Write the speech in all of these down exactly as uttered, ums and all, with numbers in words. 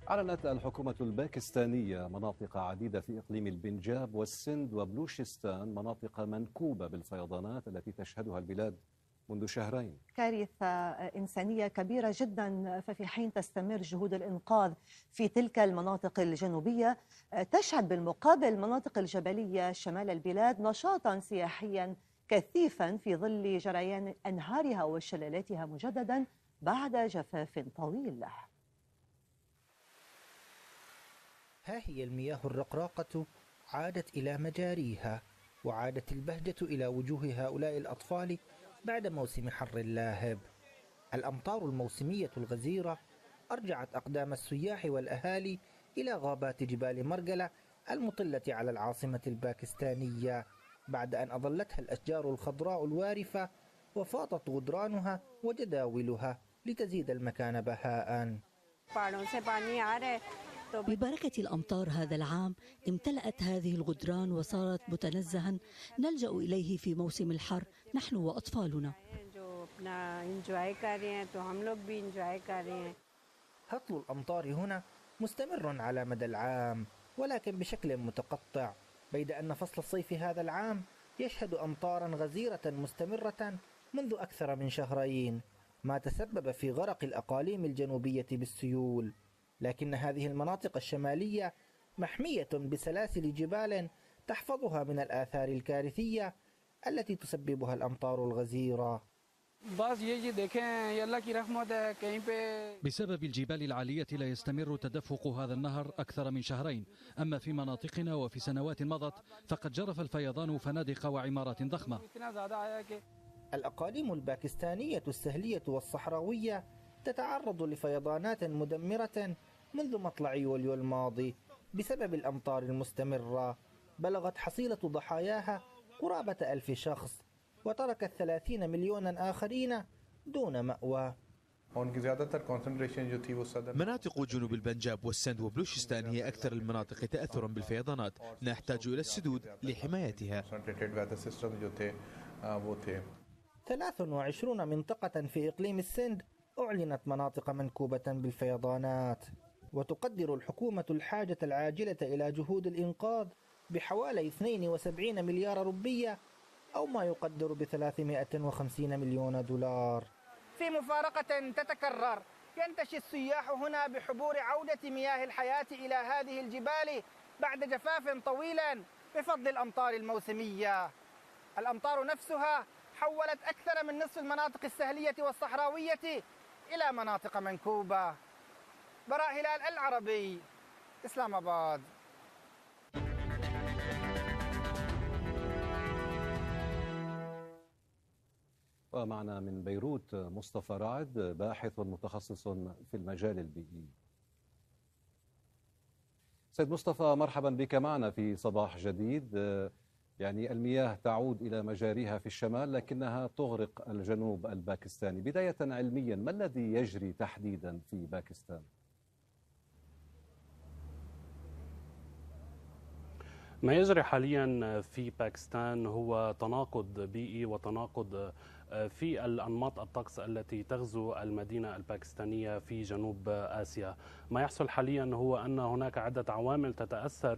أعلنت الحكومة الباكستانية مناطق عديدة في إقليم البنجاب والسند وبلوشستان مناطق منكوبة بالفيضانات التي تشهدها البلاد منذ شهرين. كارثة إنسانية كبيرة جدا، ففي حين تستمر جهود الإنقاذ في تلك المناطق الجنوبية، تشهد بالمقابل المناطق الجبلية شمال البلاد نشاطا سياحيا كثيفا في ظل جريان أنهارها وشلالاتها مجددا بعد جفاف طويل. ها هي المياه الرقراقة عادت إلى مجاريها، وعادت البهجة إلى وجوه هؤلاء الأطفال بعد موسم حر لاهب. الأمطار الموسمية الغزيرة أرجعت أقدام السياح والأهالي إلى غابات جبال مرقلة المطلة على العاصمة الباكستانية، بعد أن أظلتها الأشجار الخضراء الوارفة وفاضت غدرانها وجداولها لتزيد المكان بهاء. ببركة الأمطار هذا العام امتلأت هذه الغدران وصارت متنزها نلجأ إليه في موسم الحر نحن وأطفالنا. هطل الأمطار هنا مستمر على مدى العام، ولكن بشكل متقطع، بيد أن فصل الصيف هذا العام يشهد أمطارا غزيرة مستمرة منذ أكثر من شهرين، ما تسبب في غرق الأقاليم الجنوبية بالسيول. لكن هذه المناطق الشمالية محمية بسلاسل جبال تحفظها من الآثار الكارثية التي تسببها الأمطار الغزيرة. بسبب الجبال العالية لا يستمر تدفق هذا النهر أكثر من شهرين، أما في مناطقنا وفي سنوات مضت فقد جرف الفيضان فنادق وعمارات ضخمة. الأقاليم الباكستانية السهلية والصحراوية تتعرض لفيضانات مدمرة منذ مطلع يوليو الماضي بسبب الأمطار المستمرة، بلغت حصيلة ضحاياها قرابة ألف شخص، وتركت ثلاثين مليونا آخرين دون مأوى. مناطق جنوب البنجاب والسند وبلوشستان هي أكثر المناطق تأثرا بالفيضانات، نحتاج إلى السدود لحمايتها. ثلاث وعشرين منطقة في إقليم السند أعلنت مناطق منكوبة بالفيضانات، وتقدر الحكومة الحاجة العاجلة إلى جهود الإنقاذ بحوالي اثنين وسبعين مليار روبية، أو ما يقدر بثلاثمائة وخمسين مليون دولار. في مفارقة تتكرر ينتشي السياح هنا بحبور عودة مياه الحياة إلى هذه الجبال بعد جفاف طويل بفضل الأمطار الموسمية. الأمطار نفسها حولت أكثر من نصف المناطق السهلية والصحراوية إلى مناطق منكوبة. براء هلال، العربي، إسلام آباد. ومعنا من بيروت مصطفى رعد، باحث متخصص في المجال البيئي. سيد مصطفى، مرحبا بك معنا في صباح جديد. يعني المياه تعود إلى مجاريها في الشمال لكنها تغرق الجنوب الباكستاني. بداية علميا، ما الذي يجري تحديدا في باكستان؟ ما يجري حاليا في باكستان هو تناقض بيئي وتناقض في الأنماط الطقس التي تغزو المدينة الباكستانية في جنوب آسيا. ما يحصل حاليا هو أن هناك عدة عوامل تتأثر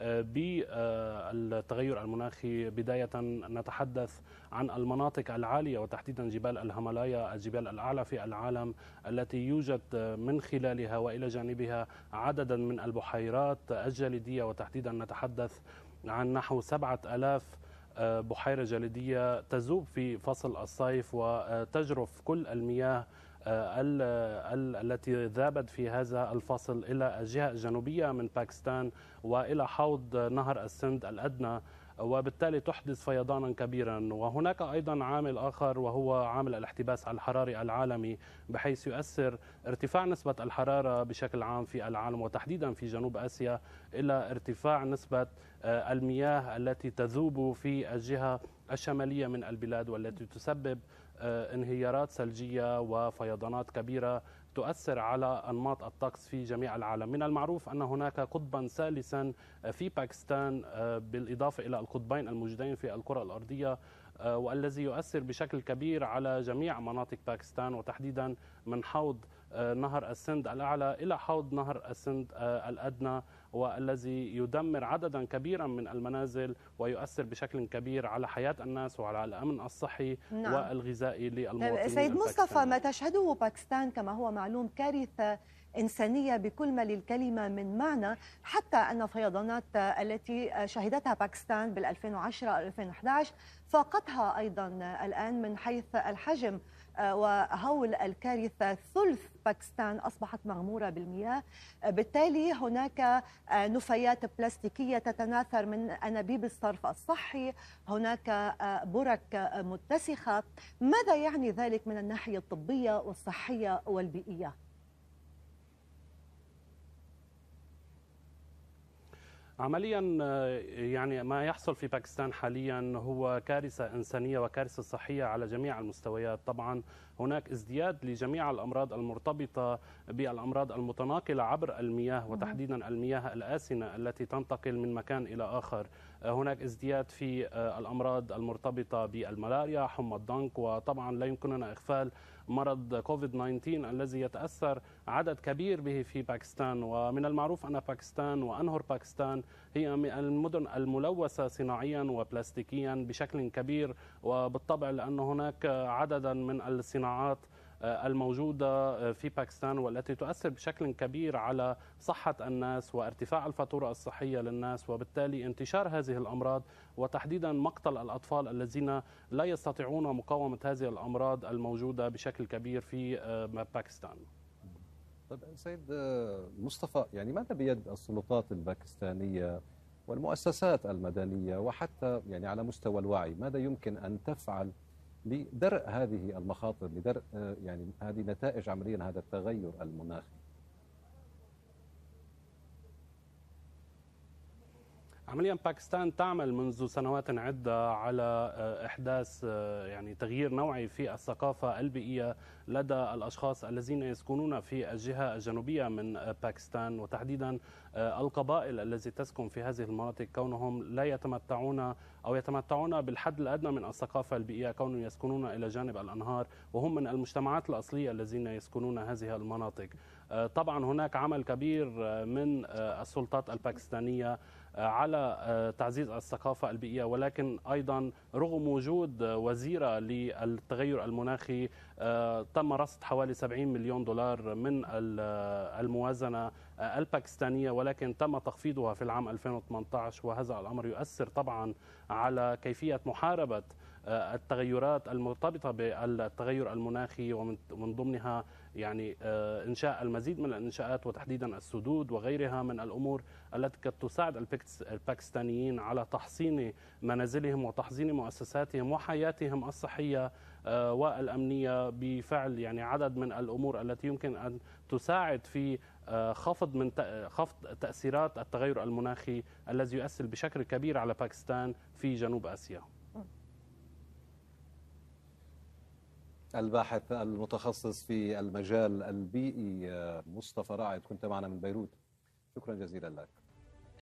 بالتغير المناخي. بداية نتحدث عن المناطق العالية وتحديدا جبال الهيمالايا، الجبال الأعلى في العالم، التي يوجد من خلالها وإلى جانبها عددا من البحيرات الجليدية، وتحديدا نتحدث عن نحو سبعة آلاف بحيرة جليدية تذوب في فصل الصيف وتجرف كل المياه التي ذابت في هذا الفصل إلى الجهة الجنوبية من باكستان وإلى حوض نهر السند الأدنى، وبالتالي تحدث فيضانا كبيرا. وهناك أيضا عامل آخر وهو عامل الاحتباس الحراري العالمي، بحيث يؤثر ارتفاع نسبة الحرارة بشكل عام في العالم وتحديدا في جنوب آسيا إلى ارتفاع نسبة المياه التي تذوب في الجهة الشمالية من البلاد، والتي تسبب انهيارات ثلجية وفيضانات كبيرة تؤثر على أنماط الطقس في جميع العالم. من المعروف أن هناك قطبا ثالثا في باكستان بالإضافة إلى القطبين الموجودين في الكرة الأرضية، والذي يؤثر بشكل كبير على جميع مناطق باكستان وتحديدا من حوض نهر السند الأعلى إلى حوض نهر السند الأدنى، والذي يدمر عددا كبيرا من المنازل ويؤثر بشكل كبير على حياة الناس وعلى الأمن الصحي نعم. والغذائي للمواطنين. سيد مصطفى، ما تشهده باكستان كما هو معلوم كارثة إنسانية بكل ما للكلمة من معنى، حتى أن فيضانات التي شهدتها باكستان بال ألفين وعشرة ألفين وأحد عشر فاقتها أيضا الآن من حيث الحجم وهول الكارثة. ثلث باكستان أصبحت مغمورة بالمياه، بالتالي هناك نفايات بلاستيكية تتناثر من أنابيب الصرف الصحي، هناك برك متسخة. ماذا يعني ذلك من الناحية الطبية والصحية والبيئية؟ عمليا يعني ما يحصل في باكستان حاليا هو كارثة إنسانية وكارثة صحية على جميع المستويات. طبعا هناك ازدياد لجميع الأمراض المرتبطة بالأمراض المتناقلة عبر المياه، وتحديدا المياه الآسنة التي تنتقل من مكان إلى آخر. هناك ازدياد في الأمراض المرتبطة بالملاريا، حمى الضنك، وطبعا لا يمكننا إغفال مرض كوفيد تسعة عشر الذي يتأثر عدد كبير به في باكستان. ومن المعروف أن باكستان وأنهر باكستان هي من المدن الملوثة صناعيا وبلاستيكيا بشكل كبير، وبالطبع لأن هناك عددا من الصناعات الموجودة في باكستان والتي تؤثر بشكل كبير على صحة الناس وارتفاع الفاتورة الصحية للناس، وبالتالي انتشار هذه الأمراض وتحديدا مقتل الأطفال الذين لا يستطيعون مقاومة هذه الأمراض الموجودة بشكل كبير في باكستان. طيب سيد مصطفى، يعني ماذا بيد السلطات الباكستانية والمؤسسات المدنية وحتى يعني على مستوى الوعي، ماذا يمكن أن تفعل لدرء هذه المخاطر، لدرء يعني هذه نتائج عمليا هذا التغير المناخي؟ عمليا باكستان تعمل منذ سنوات عدة على إحداث يعني تغيير نوعي في الثقافة البيئية لدى الأشخاص الذين يسكنون في الجهة الجنوبية من باكستان، وتحديدا القبائل التي تسكن في هذه المناطق، كونهم لا يتمتعون أو يتمتعون بالحد الأدنى من الثقافة البيئية، كونهم يسكنون إلى جانب الأنهار وهم من المجتمعات الأصلية الذين يسكنون هذه المناطق. طبعا هناك عمل كبير من السلطات الباكستانية على تعزيز الثقافة البيئية، ولكن أيضا رغم وجود وزيرة للتغير المناخي تم رصد حوالي سبعين مليون دولار من الموازنة الباكستانية، ولكن تم تخفيضها في العام ألفين وثمانية عشر، وهذا الأمر يؤثر طبعا على كيفية محاربة التغيرات المرتبطة بالتغير المناخي، ومن ضمنها يعني إنشاء المزيد من الإنشاءات وتحديدا السدود وغيرها من الأمور التي قد تساعد الباكستانيين على تحصين منازلهم وتحصين مؤسساتهم وحياتهم الصحية والأمنية بفعل يعني عدد من الأمور التي يمكن أن تساعد في خفض من خفض تأثيرات التغير المناخي الذي يؤثر بشكل كبير على باكستان في جنوب آسيا. الباحث المتخصص في المجال البيئي مصطفى راعد، كنت معنا من بيروت، شكرا جزيلا لك.